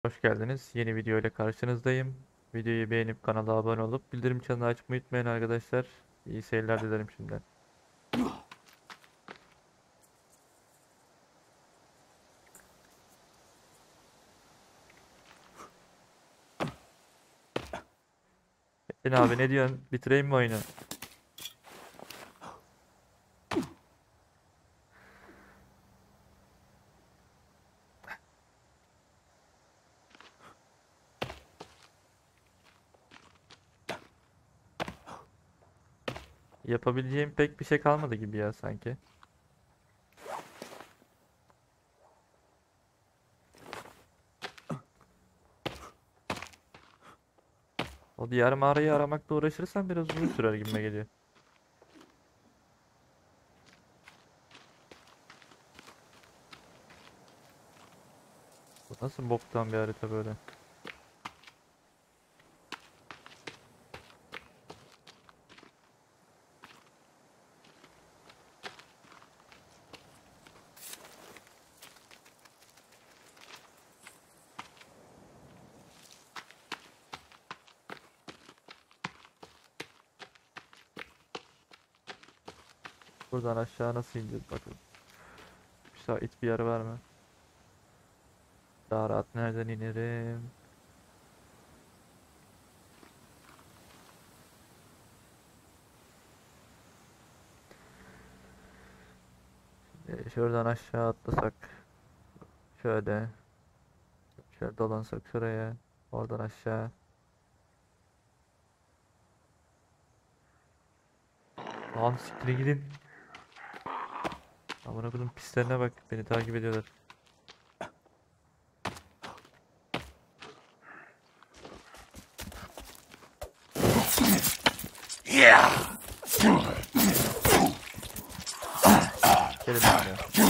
Hoş geldiniz. Yeni video ile karşınızdayım. Videoyu beğenip kanala abone olup bildirim çanını açmayı unutmayın arkadaşlar. İyi seyirler dilerim şimdiden. Metin abi ne diyorsun? Bitireyim mi oyunu? Yapabileceğim pek bir şey kalmadı gibi ya sanki. O diğer mağarayı aramakla uğraşırsam biraz uzun sürer gibime geliyor. Bu nasıl boktan bir harita böyle? Buradan aşağı nasıl ineceğiz bakalım. Müsait bir yer var mı? Daha rahat nereden inerim? Şuradan aşağı atlasak. Şöyle. Şöyle dolansak şuraya. Oradan aşağı. Lan siktir gidin. Amına koydum pislerine bak. Beni takip ediyorlar. Gelin lan ya.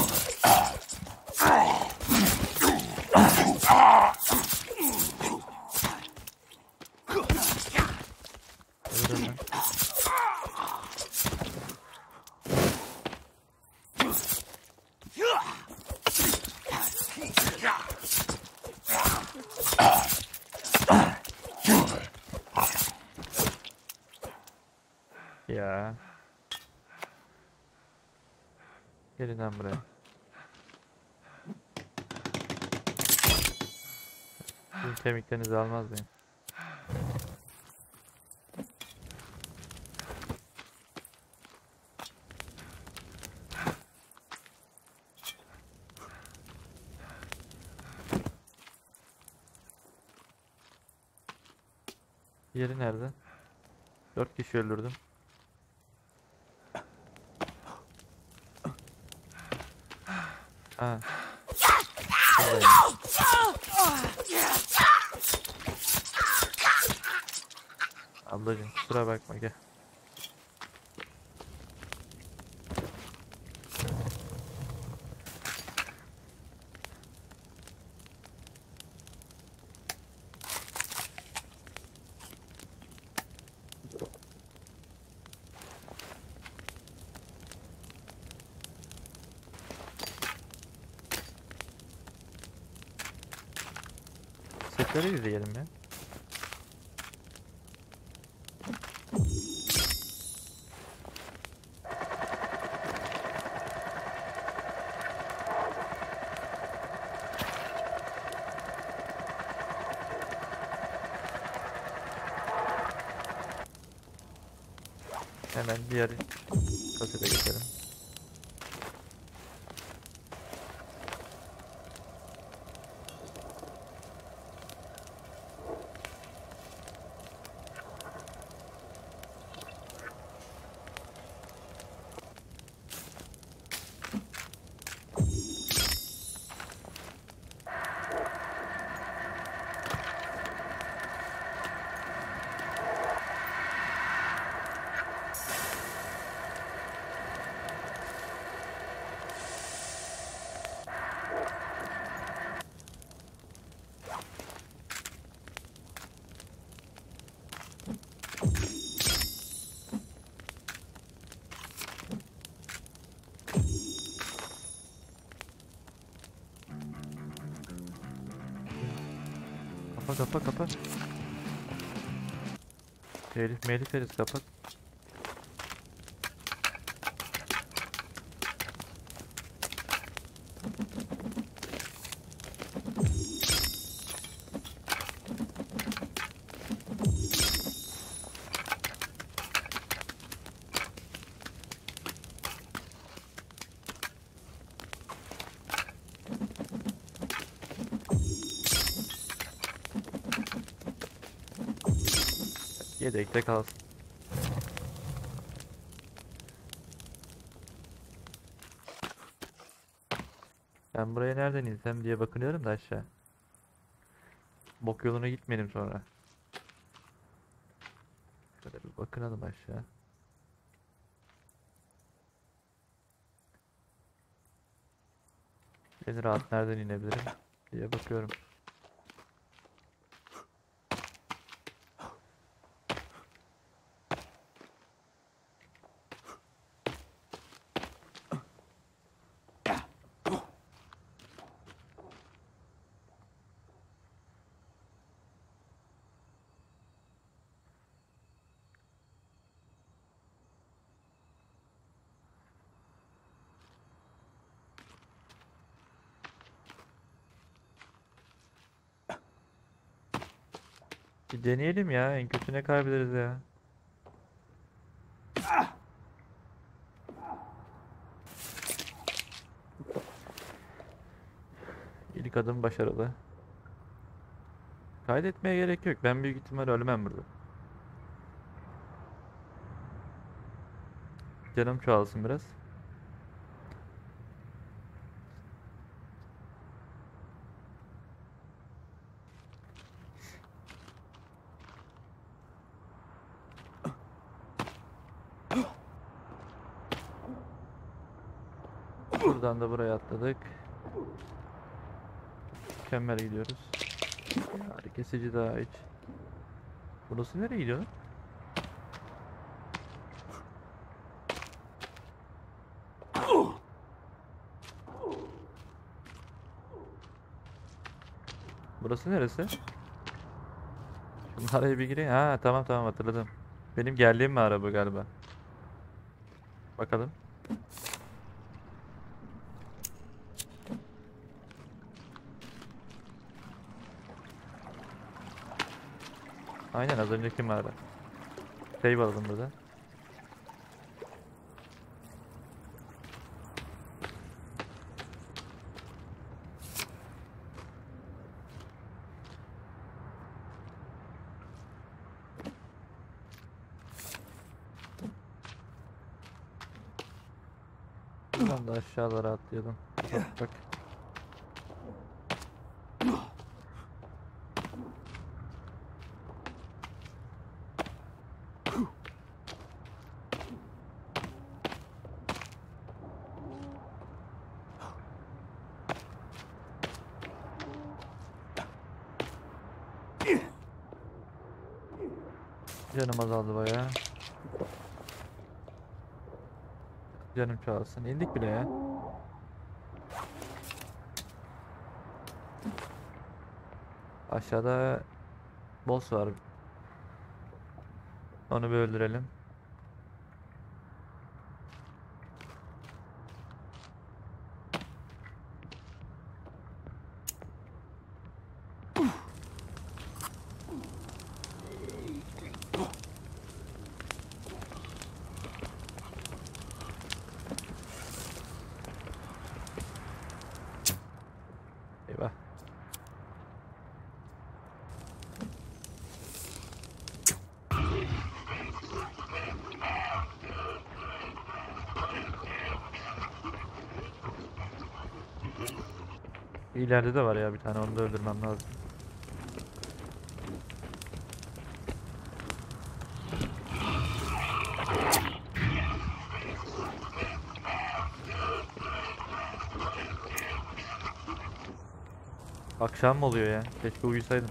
Öldürün lan. Ya. Gelin lan buraya. Sizin kemiklerinizi almaz mıyım? Yeri nerede? 4 kişi öldürdüm. Ha. Buradayım. Ablacım kusura bakma gel. Setleri izleyelim ya. Hemen diğer kasete geçelim. Kapa kapa kapa. Telif melif yeriz, kapat. Yedekte kalsın. Ben buraya nereden insem diye bakınıyorum da aşağı. Bok yoluna gitmeyelim sonra. Şöyle bir bakınalım aşağı. En rahat nereden inebilirim diye bakıyorum. Bir deneyelim ya. En kötü ne kaybederiz ya. İlk adım başarılı. Kaydetmeye gerek yok. Ben büyük ihtimal ölmem burada. Canım çoğalsın biraz. Buradan da buraya atladık. Mükemmel gidiyoruz. Ağrı kesici daha hiç. Burası nereye gidiyor? Burası neresi? Şimdi araya bir gireyim. Ha tamam tamam, hatırladım. Benim geldiğim mi araba galiba? Bakalım. Aynen, az önceki mağara. Save alalım burada. Buradan da aşağılara atlayalım. Bak bak. Canım azaldı bayağı. Canım çoğalsın. İndik bile ya. Aşağıda boss var. Onu bir öldürelim. Eyvah. İleride de var ya bir tane, onu da öldürmem lazım. Akşam mı oluyor ya? Keşke uyusaydım.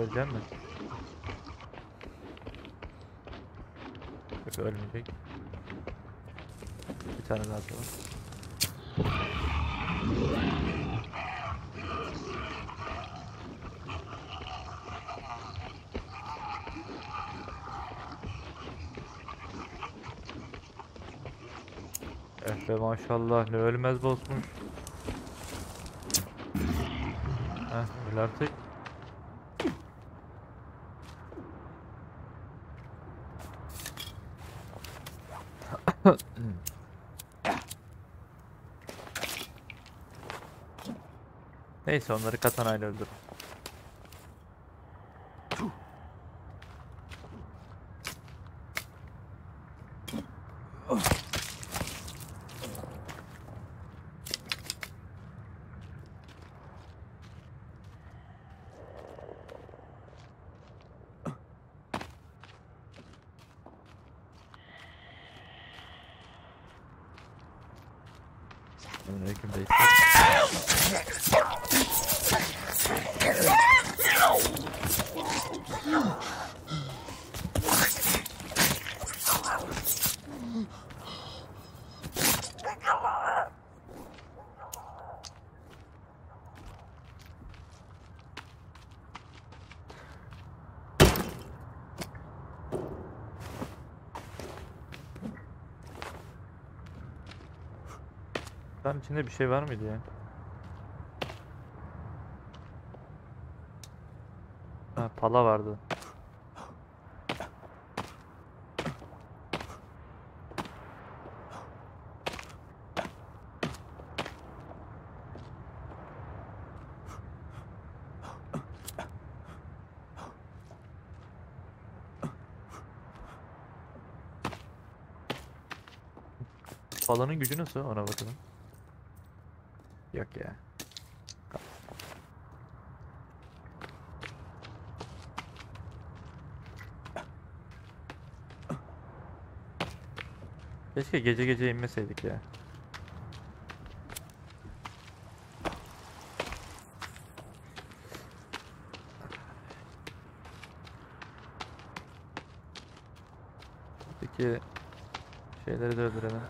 Ölecek mi? Yok, ölmeyecek. Bir tane daha atalım. Eh be maşallah, ne ölmez bossmuş. Heh, öl artık. Neyse, onları katanayla öldür. Aleyküm Veysel. Lan içinde bir şey var mıydı ya? Ha, pala vardı. Palanın gücü nasıl? Ona bakalım. Yok ya. Keşke gece gece inmeseydik ya. Peki şeyleri de öldürelim.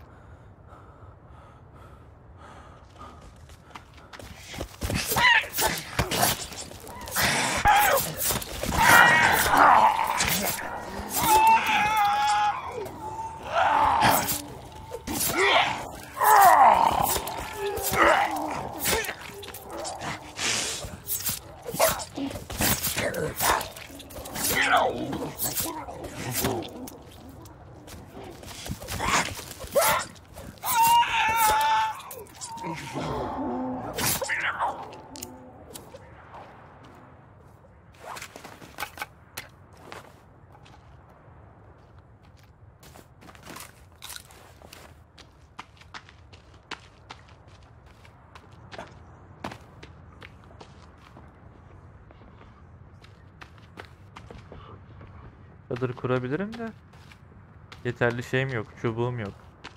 Çadır kurabilirim de yeterli şeyim yok, çubuğum yok.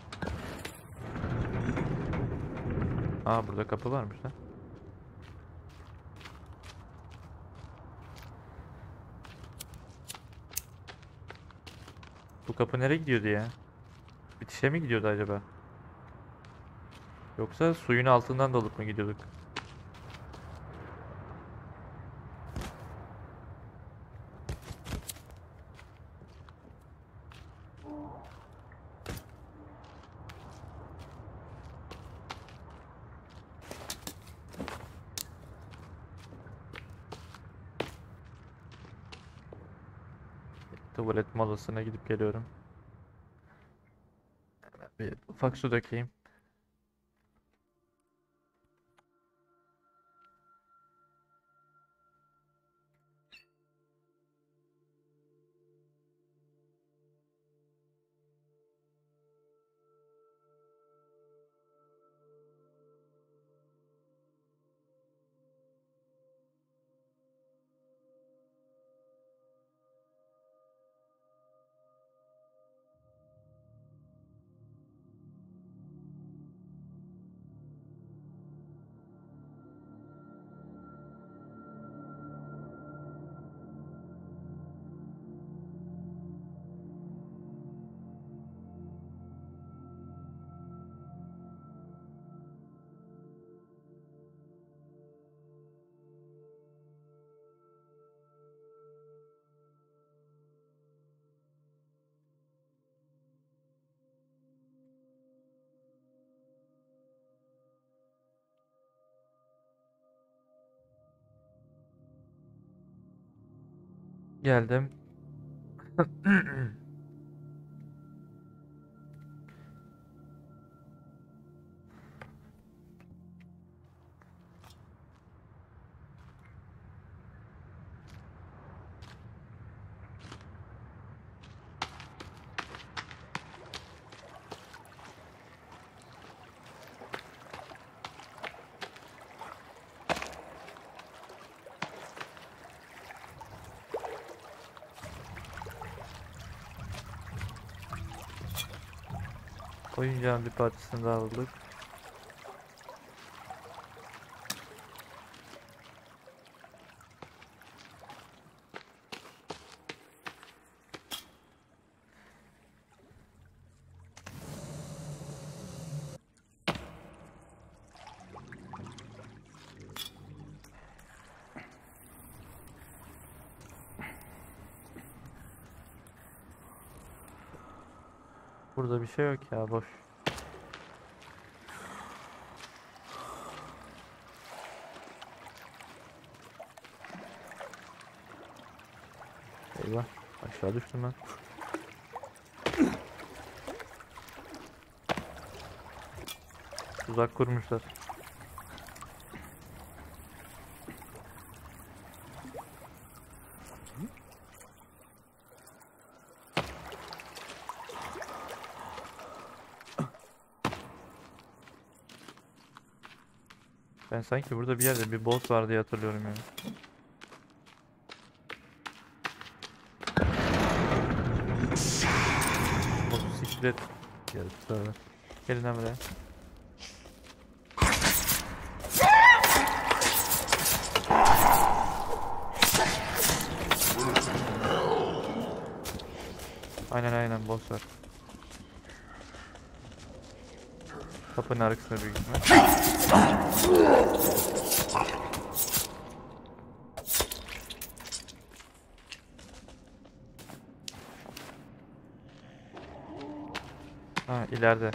Aa, burada kapı varmış lan. Bu kapı nereye gidiyordu ya? Bitişe mi gidiyordu acaba? Yoksa suyun altından dalıp mı gidiyorduk? Tuvalet molasına gidip geliyorum. Bir ufak su dökeyim. Geldim. Oyuncağın bir parçasını daha aldık. Burada bir şey yok ya, boş. Eyvah, aşağı düştüm ben. Tuzak kurmuşlar. Ben sanki burada bir yerde bir boss var diye hatırlıyorum yani. Boss'u siktir et. Yaratıklarla. Gelin lan buraya. Aynen boss var. Kapının arkasında büyük ihtimal. Ha, ileride.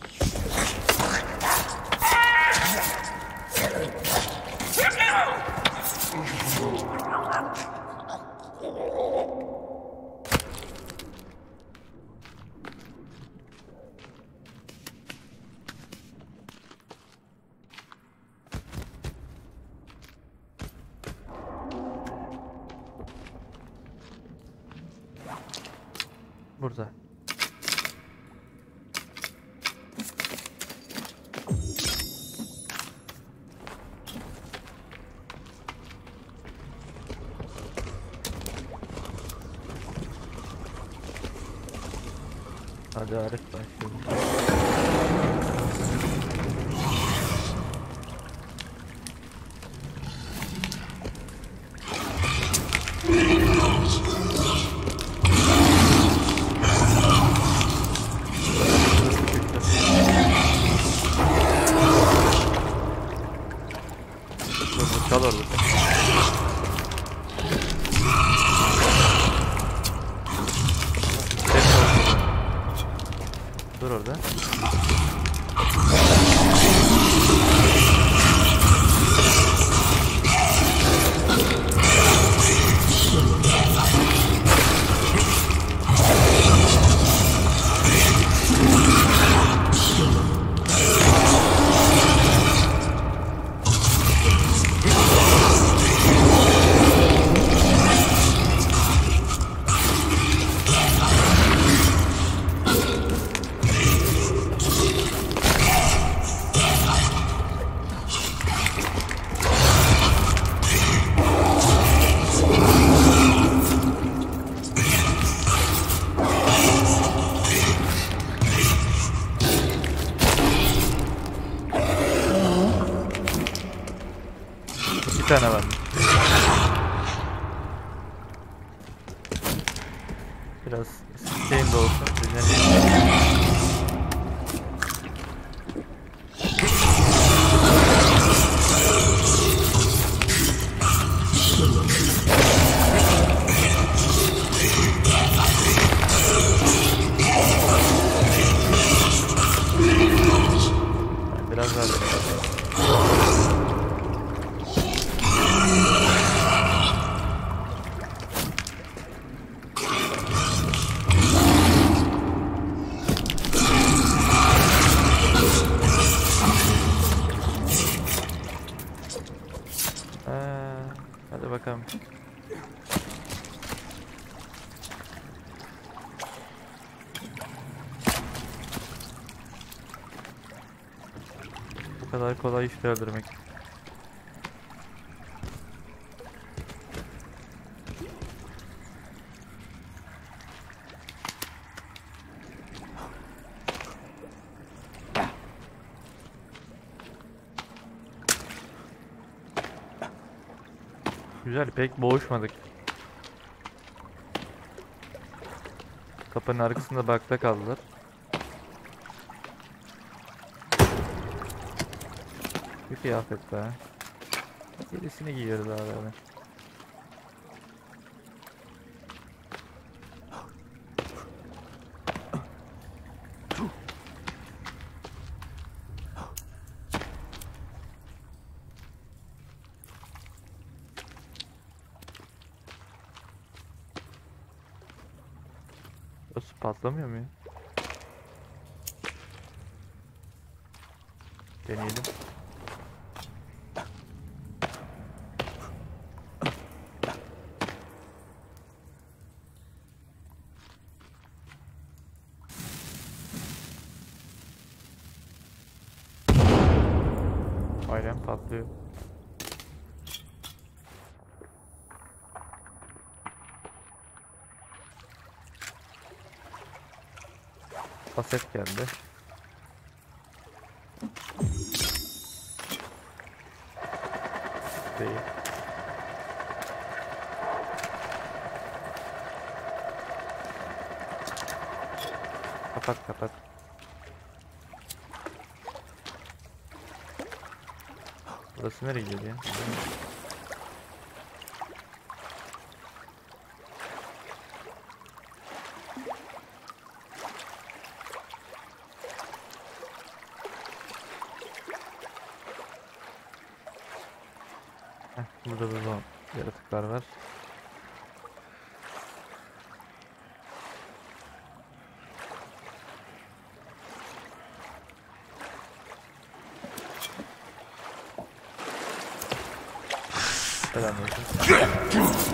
Burada. Hadi Arif başlayalım. Çal orada. Dur orada. Bir tane var. Biraz şeyim de olsun. Biraz daha. Hadi bakalım. Bu kadar kolay işte öldürmek. Güzel, pek boğuşmadık. Kapının arkasında bakta kaldılar. Bir kıyafet daha. Gerisini giyiyoruz abi. Burası patlamıyor mu ya? Deneyelim. Aynen patlıyor. Paset geldi. Değil. Kapat kapat. Burası nereye gidiyor ya? Burada da yaratıklar var. Selamünaleyküm.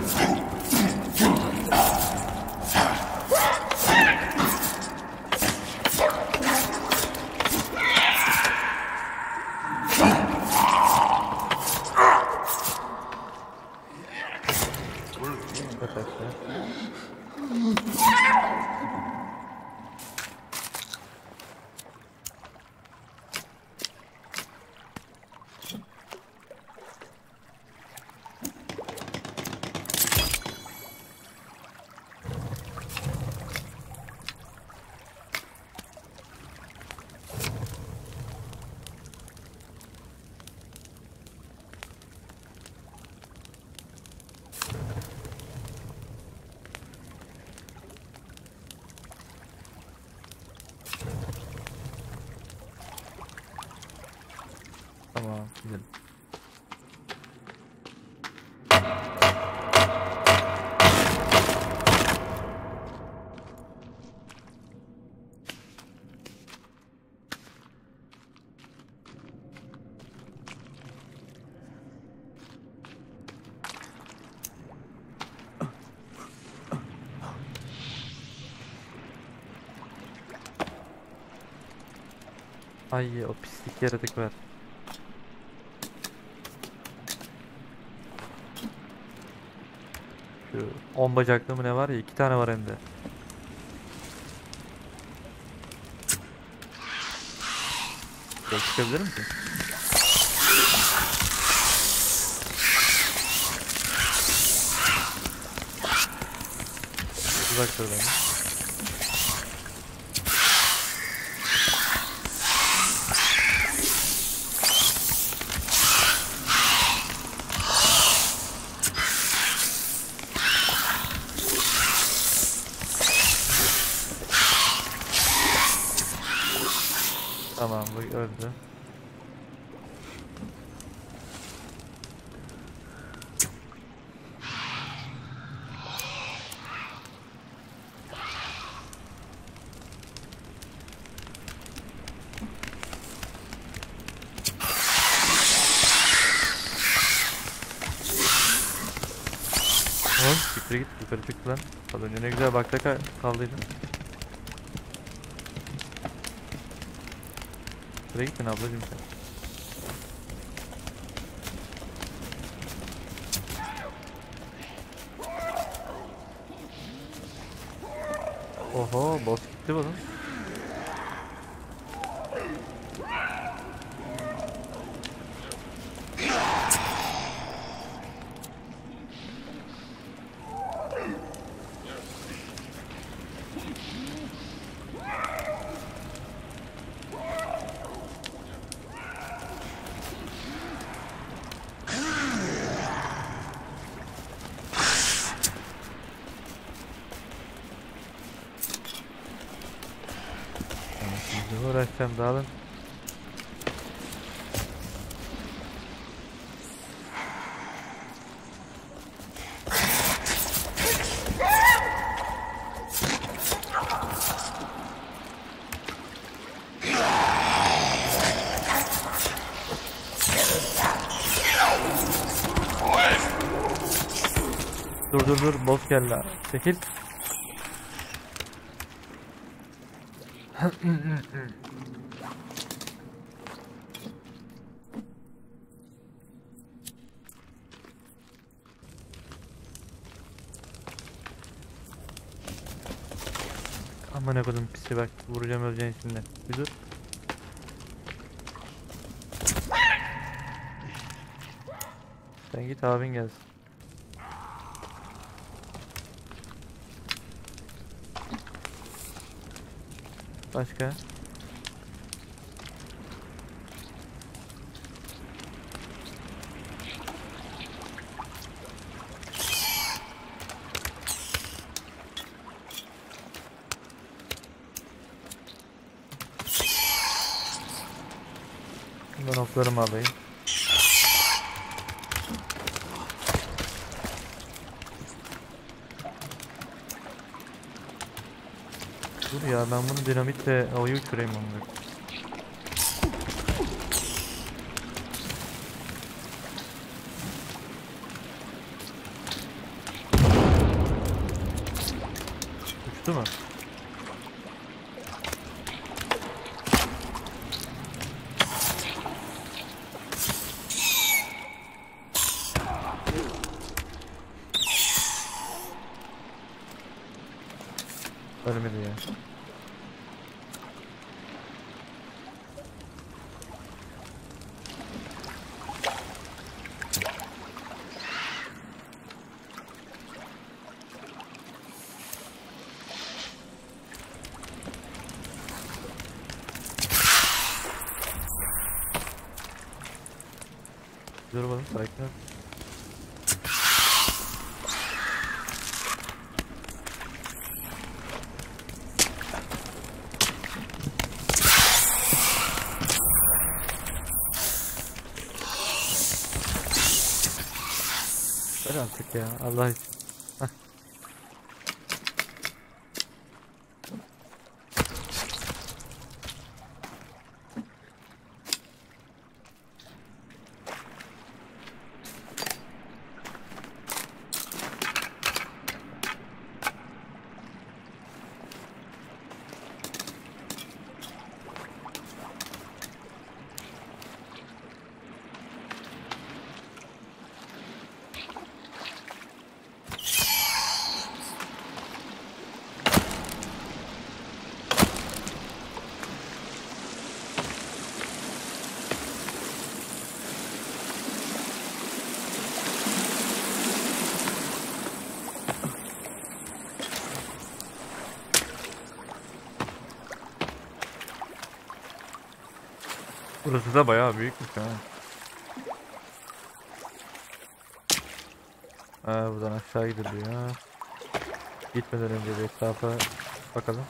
Tamam, gidelim. Ay, o pislik yaratık var. Şu 10 bacaklı mı ne var ya, 2 tane var hem de. Böyle çıkabilir misin? Uzak dur beni. Tamam, bu öldü. yukarı git. Yukarı çık lan. Az önce ne güzel bakta kaldıydın. Buraya gittin ablacım sen. Oho, boss gitti bunun. Şimdi uğraşacağım dağılın. Dur boss geldi. Çekil. Aman ne kadar pisi bak, vuracağım öleceğin şimdi. Bir dur. Sen git abin gelsin. Başka? Ben oklarımı alayım. Dur ya, ben bunu dinamitle havaya uçurayım onu. Uçtu mu? Ölmedi ya. Dur bakalım, sakin ol. Ver artık ya, Allah için. Heh. Burası da bayağı büyükmüş ha. Buradan aşağı gidiliyor. Gitmeden önce bir etrafa bakalım.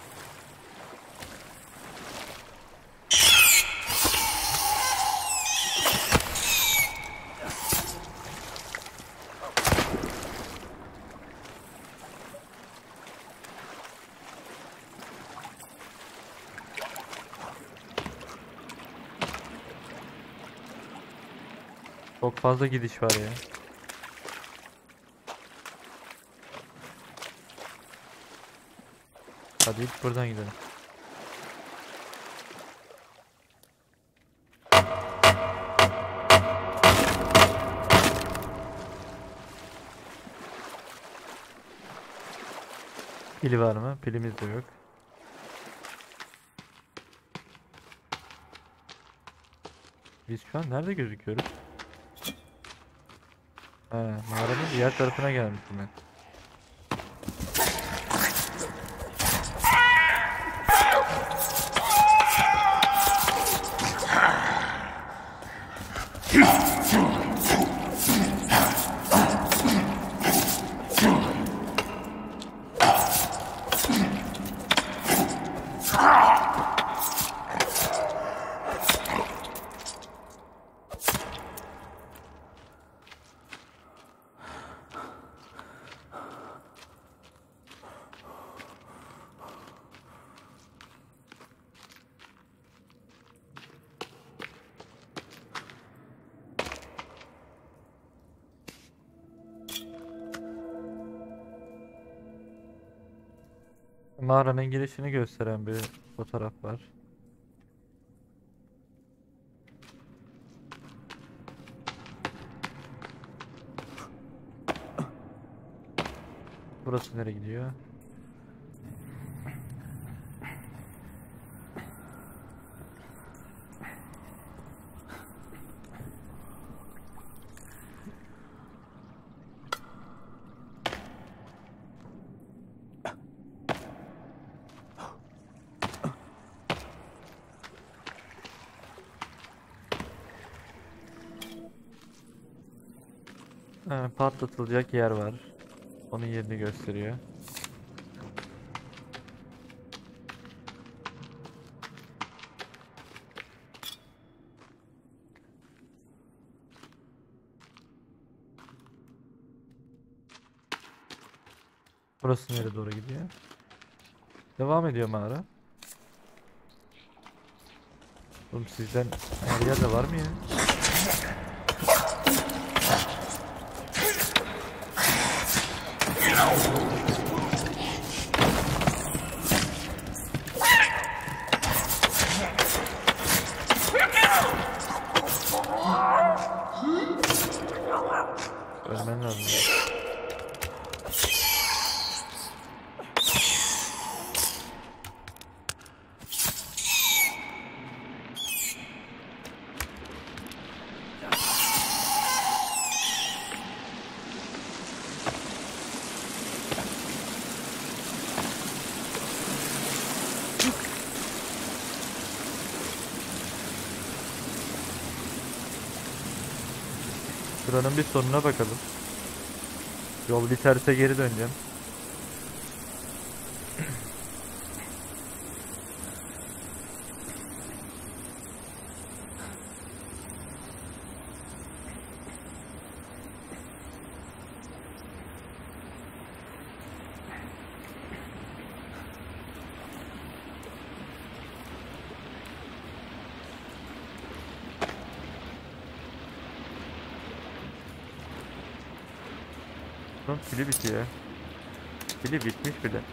Çok fazla gidiş var ya. Hadi ilk buradan gidelim. Pili var mı? Pilimiz de yok. Biz şu an nerede gözüküyoruz? He, mağaranın diğer tarafına gelmişim ben. Mağaranın girişini gösteren bir fotoğraf var. Burası nereye gidiyor? Patlatılacak yer var. Onun yerini gösteriyor. Burası nereye doğru gidiyor? Devam ediyor mağara. Oğlum sizden her yerde var mı ya? Ölmen lazım. Buranın bir sonuna bakalım. Yol biterse geri döneceğim. Son pili bitiyor. Pili bitmiş bile.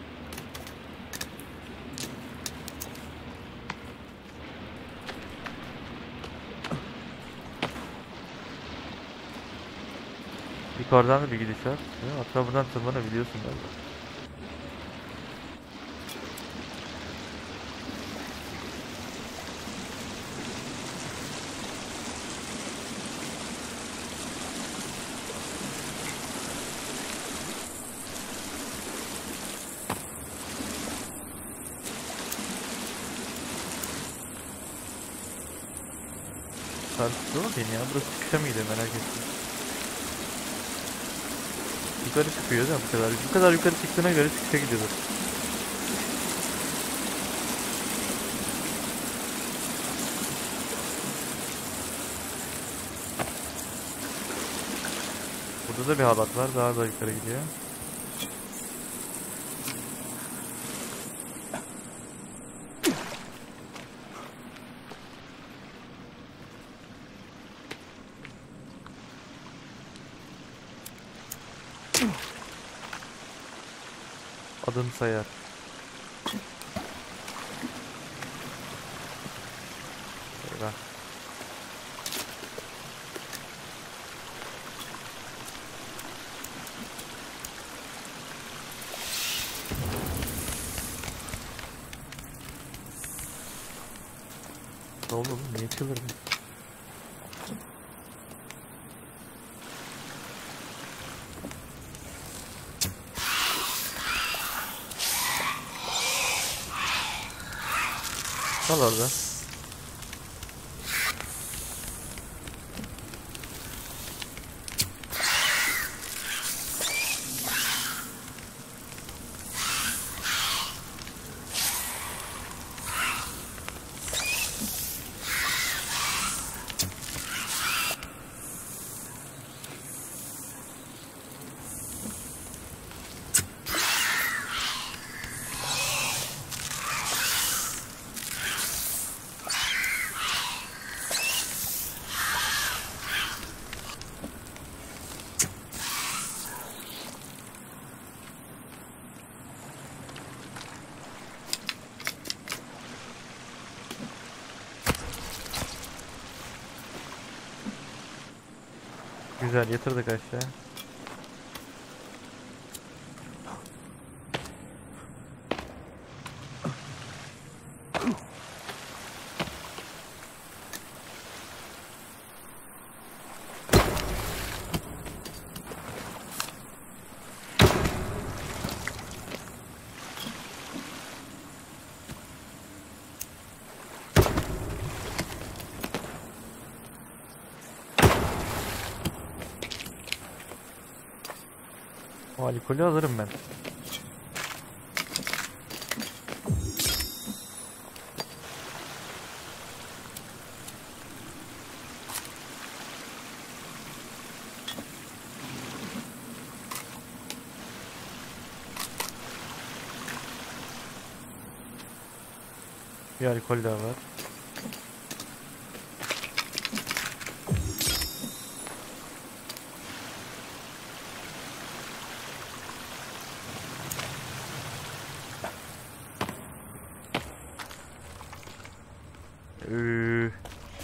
Yukarıdan da bir gidiş var. Hatta buradan tırmanabiliyorsun galiba. Sarsıyor beni ya. Burası çıkışa mı gidiyor merak ettim. Yukarı çıkıyor değil mi bu kadar? Bu kadar yukarı çıktığına göre çıkışa gidiyordur. Burada da bir halat var. Daha da yukarı gidiyor. Adım sayar. Ne oldu oğlum? Niye çıldırdın? Kal orada. Güzel yatırdık aşağı. O alkolü alırım ben. Bir alkol daha var. Üü.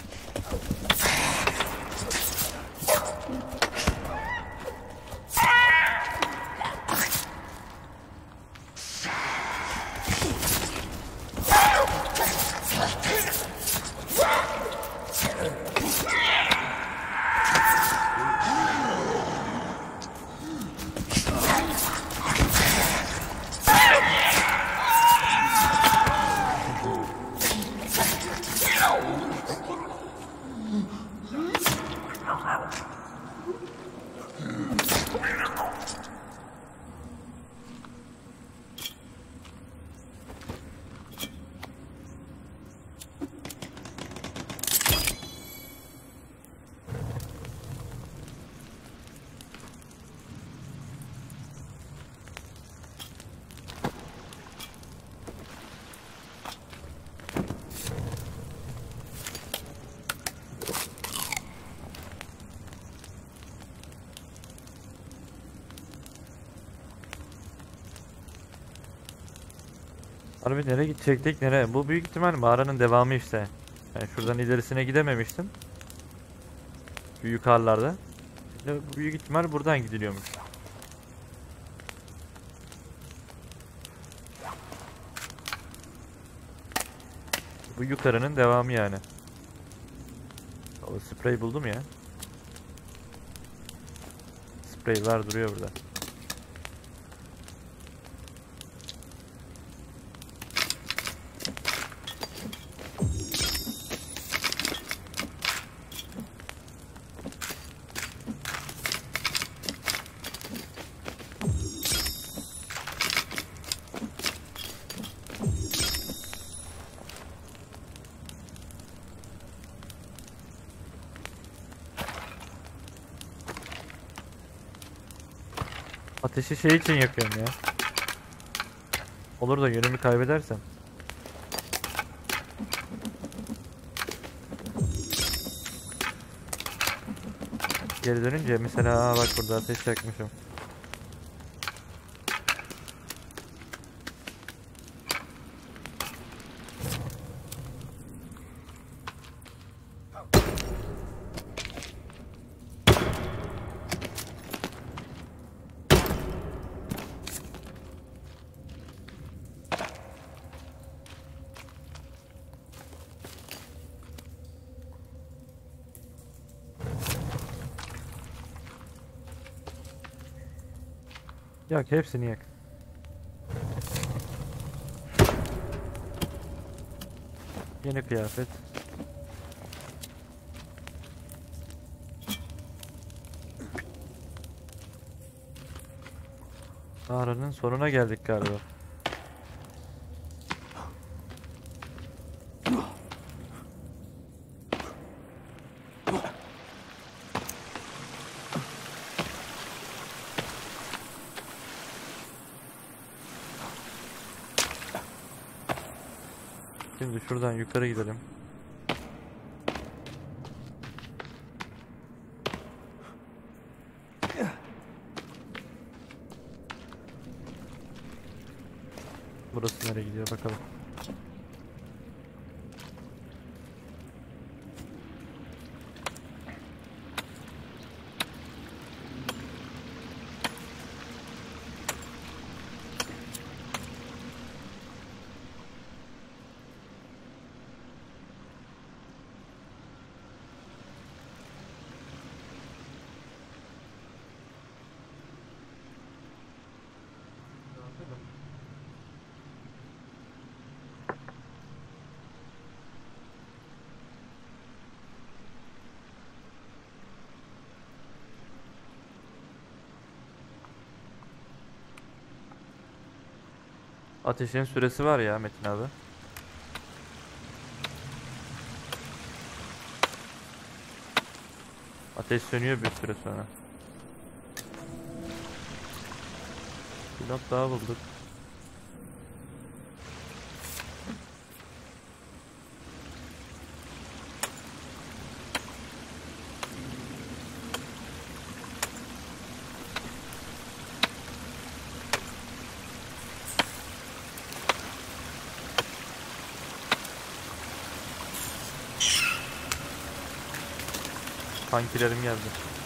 Harbi nereye gidecektik nereye? Bu büyük ihtimal mağaranın devamı işte. Yani şuradan ilerisine gidememiştim. Şu yukarılarda. Şimdi büyük ihtimal buradan gidiliyormuş. Bu yukarının devamı yani. O sprey buldum ya. Sprey var duruyor burada. Ateşi şey için yakıyorum ya. Olur da yönümü kaybedersem. Geri dönünce mesela bak burada ateş yakmışım. Yak, hepsini yak. Yeni kıyafet. Mağaranın sonuna geldik galiba. Şimdi şuradan yukarı gidelim. Burası nereye gidiyor bakalım. Ateşin süresi var ya Metin abi. Ateş sönüyor bir süre sonra. Bir not daha bulduk. Kankilerim geldi.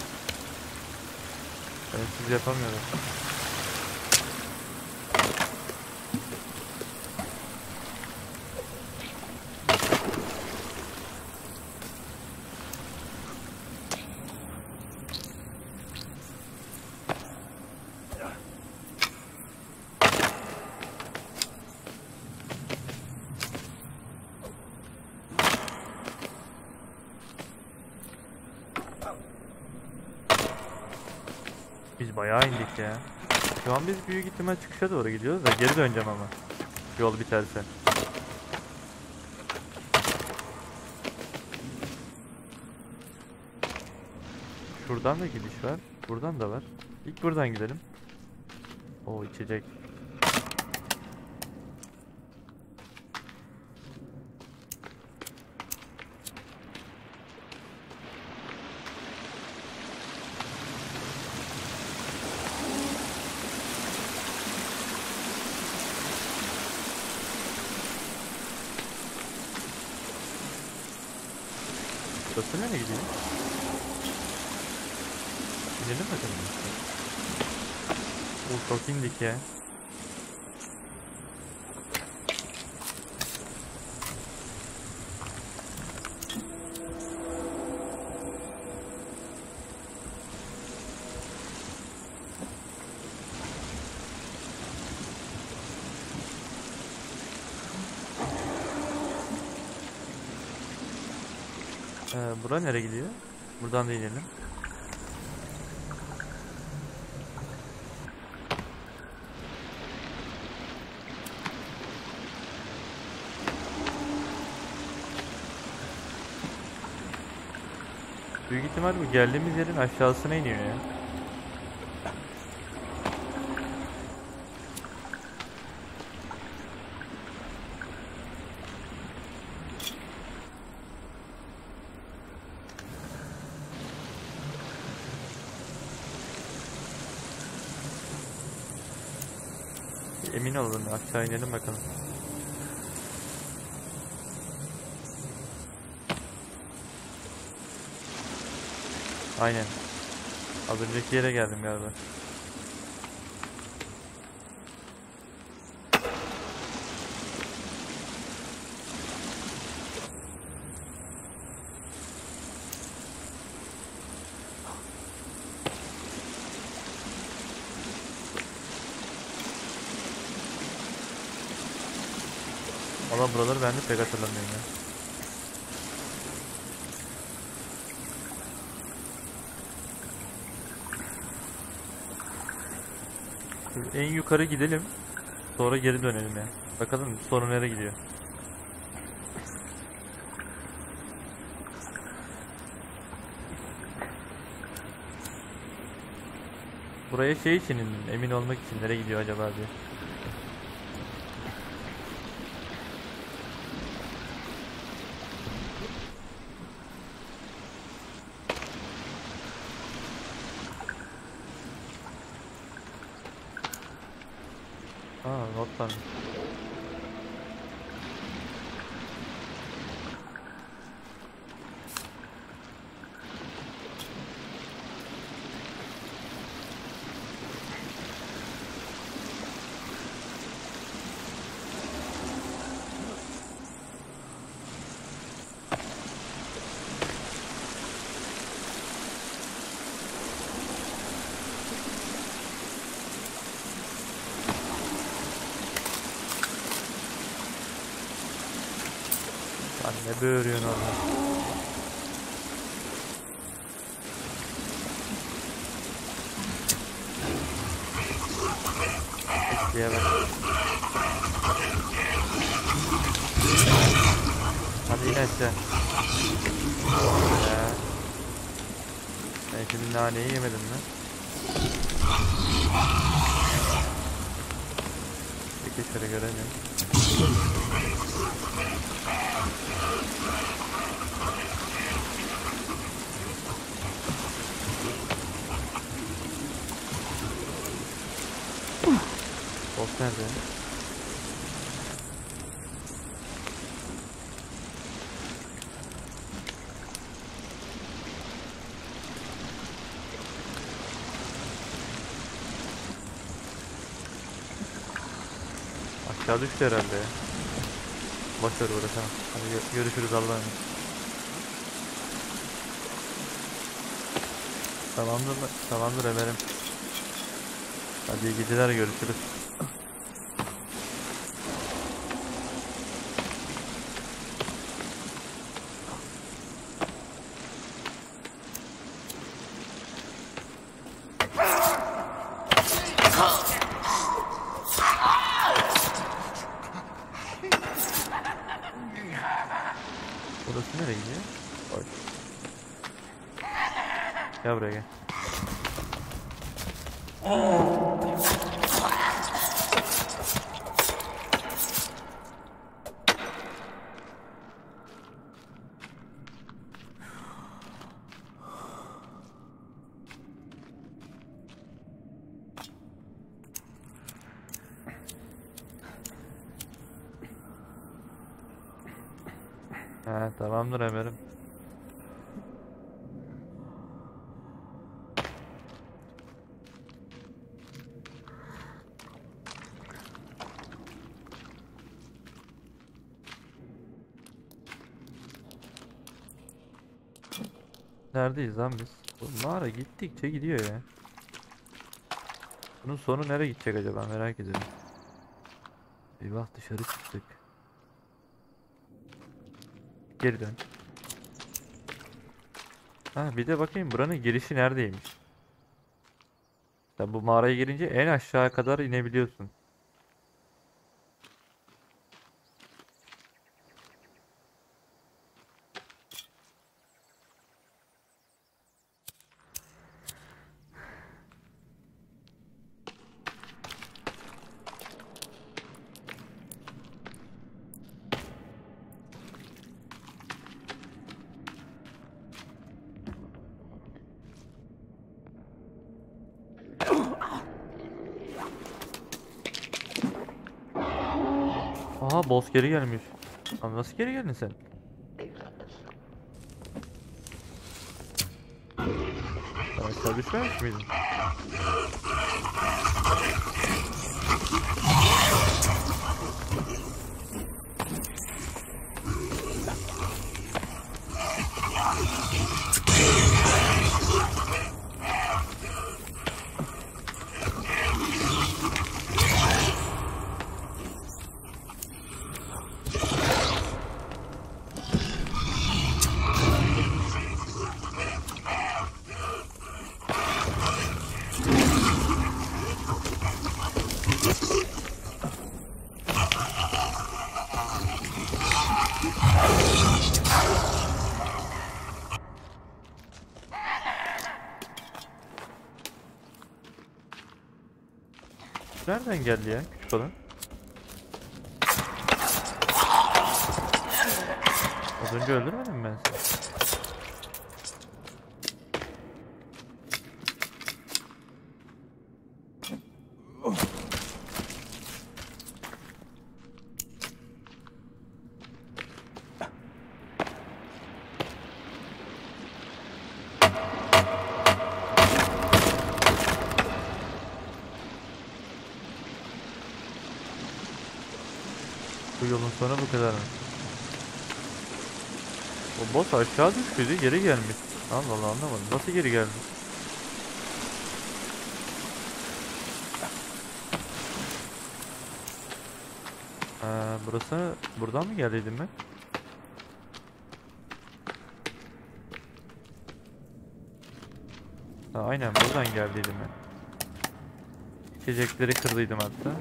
Ben siz yapamıyorum. Biz bayağı indik ya. Şu an biz büyük ihtimal çıkışa doğru gidiyoruz da geri döneceğim ama. Yol biterse. Şuradan da gidiş var. Buradan da var. İlk buradan gidelim. O içecek. Burası nereye gidiyor? Gidelim bakalım. Bu çok indik ya. Bura nereye gidiyor? Buradan da inelim. Büyük ihtimal bu geldiğimiz yerin aşağısına iniyor ya. Emin olun, aşağı inelim bakalım. Aynen. Az önceki yere geldim galiba. Valla buraları ben de pek hatırlamıyorum ya. En yukarı gidelim. Sonra geri dönelim ya. Bakalım sonu nereye gidiyor. Buraya şey için emin olmak için nereye gidiyor acaba diye. Aa, not var. Lan ne böğürüyorsun orada? Diye bak. Hadi in aşağı. Ya. Ben şimdi naneyi yemedim mi? Peki şöyle göremiyorum. Boss nerede? Aşağı düştü herhalde ya. Boş ver uğraşamam. Hadi görüşürüz Allah'a emanet. Tamamdır Ömer'im. Hadi iyi geceler, görüşürüz. Burası nereye gidiyor? Oy. Gel buraya gel. He, tamamdır Ömer'im. Neredeyiz lan biz? Bu mağara gittikçe gidiyor ya. Bunun sonu nereye gidecek acaba, merak ediyorum. Eyvah, dışarı çıktık. Geri dön. Ha, bir de bakayım buranın girişi neredeymiş. Sen bu mağaraya girince en aşağı kadar inebiliyorsun. Aha, boss geri gelmiş. Abi nasıl geri geldin sen? Sen aşağı düşmemiş miydin? Nereden geldi ya küçük olan? Az önce öldürmedim mi ben seni? Bu yolun sonu bu kadar mı? O boss aşağı düştüydü, geri gelmiş. Allah Allah, anlamadım. Nasıl geri gelmiş? Burası, buradan mı geldiydim ben? Aynen buradan geldiydim ben. İçecekleri kırdıydım hatta.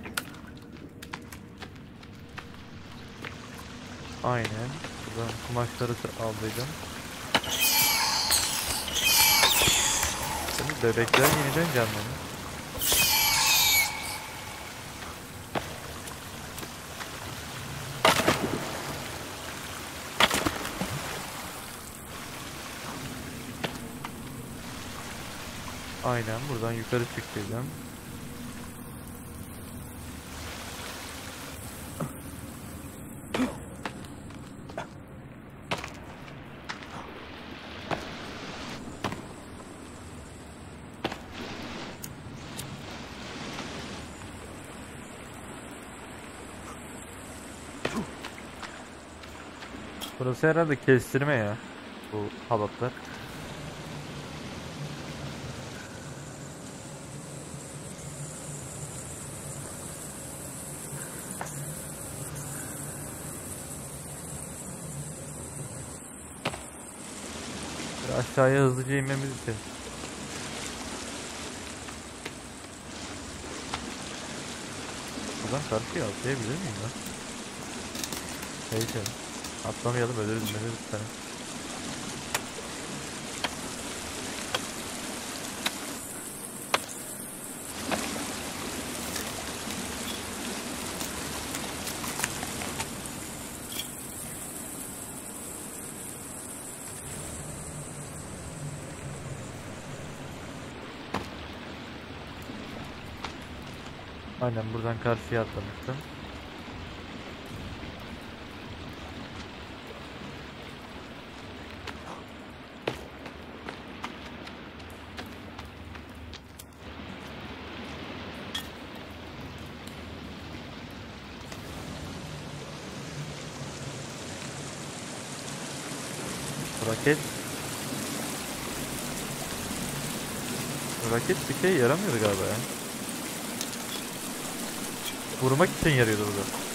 Aynen. Buradan kumaşları aldıydım. Şimdi bebekler yeniden canlanıyor. Aynen buradan yukarı çıktıydım. Burası herhalde kestirme ya. Bu halatlar. Aşağıya hızlıca inmemiz için. Buradan karşıya atlayabilir miyim lan? Neyse. Atlamayalım, ölürüz sana. Aynen buradan karşıya atlamıştım. Raket. Raket bir şey yaramıyordu galiba ya. Vurmak için yarıyordu burada.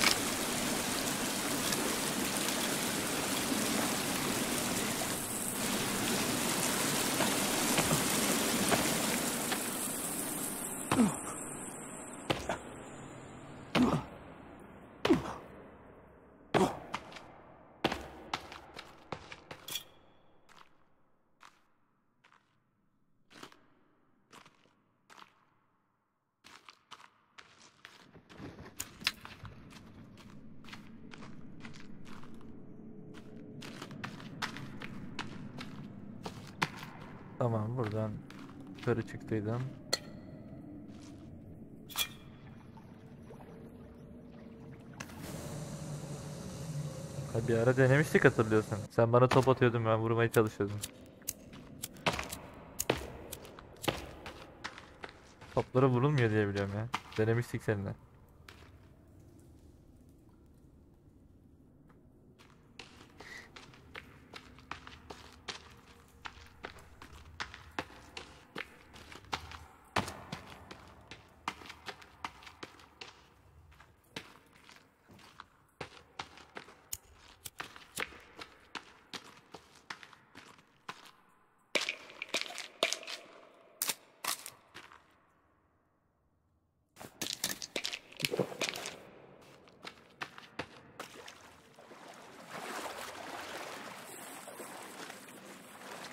Tamam, buradan yukarı çıktıydım. Ha, bir ara denemiştik, hatırlıyorsun. Sen bana top atıyordun, ben vurmaya çalışıyordum. Toplara vurulmuyor diye biliyorum ya. Denemiştik seninle.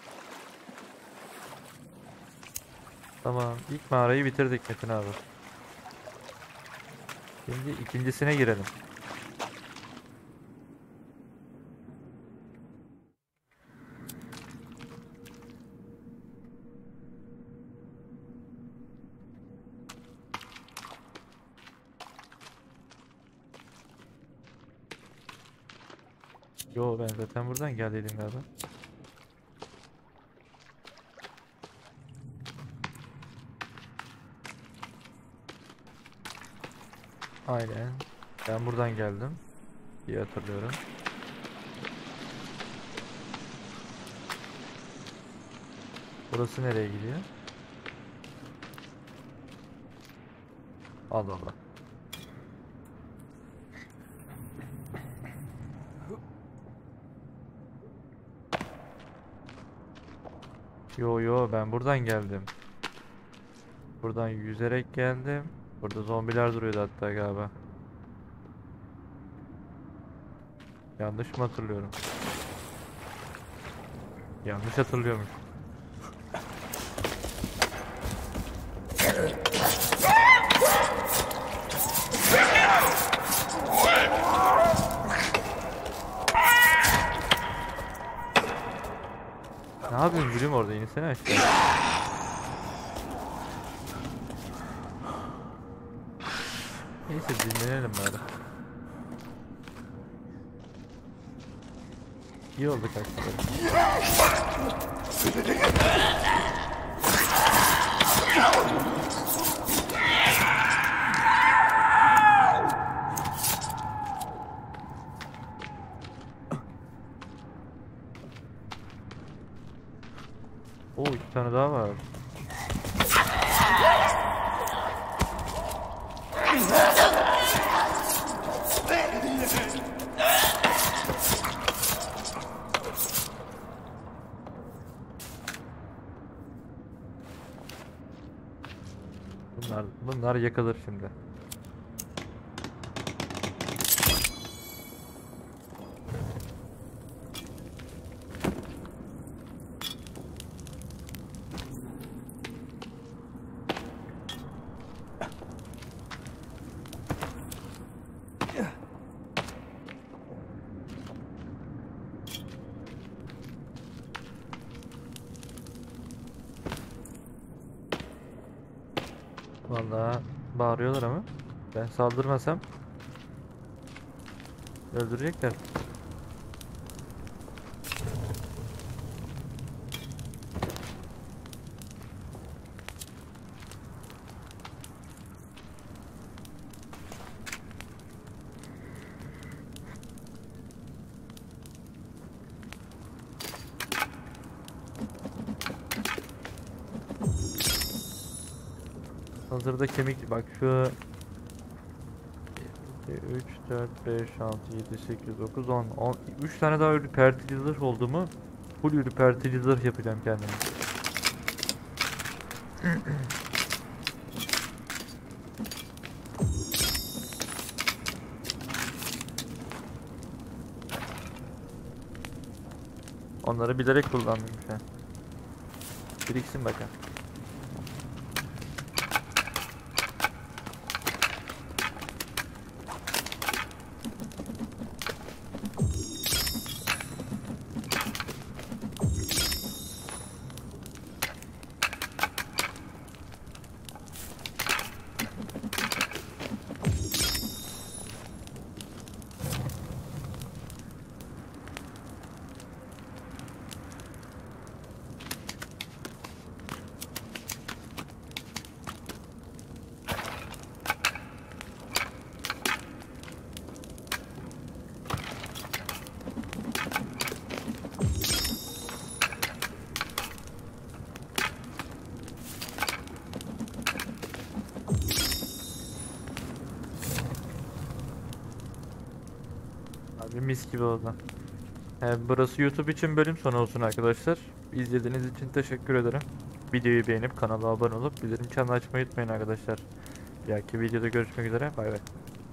Tamam, ilk mağarayı bitirdik Metin abi. Şimdi ikincisine girelim. Yo, ben zaten buradan geldiydim galiba. Aynen. Ben buradan geldim diye hatırlıyorum. Burası nereye gidiyor? Allah Allah. Yo, ben buradan geldim. Buradan yüzerek geldim. Burada zombiler duruyordu hatta galiba. Yanlış mı hatırlıyorum? Yanlış hatırlıyormuş. Ne yapıyorsun gülüm, orada insene aşağı. Neyse, dinlenelim bari. İyi oldu kaçtık. Oo, 2 tane daha var. Bunlar yakılır şimdi. Vallahi bağırıyorlar ama ben saldırmasam öldürecekler. Hazırda kemik bak şu 3 4 5 6 7 8 9 10 3 tane daha ürpertici zırh oldu mu full ürpertici zırh yapacağım kendime. Onları bilerek kullandım şu an. Biriksin bakalım. Abi mis gibi oldu. Burası YouTube için bölüm sonu olsun arkadaşlar. İzlediğiniz için teşekkür ederim. Videoyu beğenip kanala abone olup bildirim çanını açmayı unutmayın arkadaşlar. Bir dahaki videoda görüşmek üzere. Bay bay.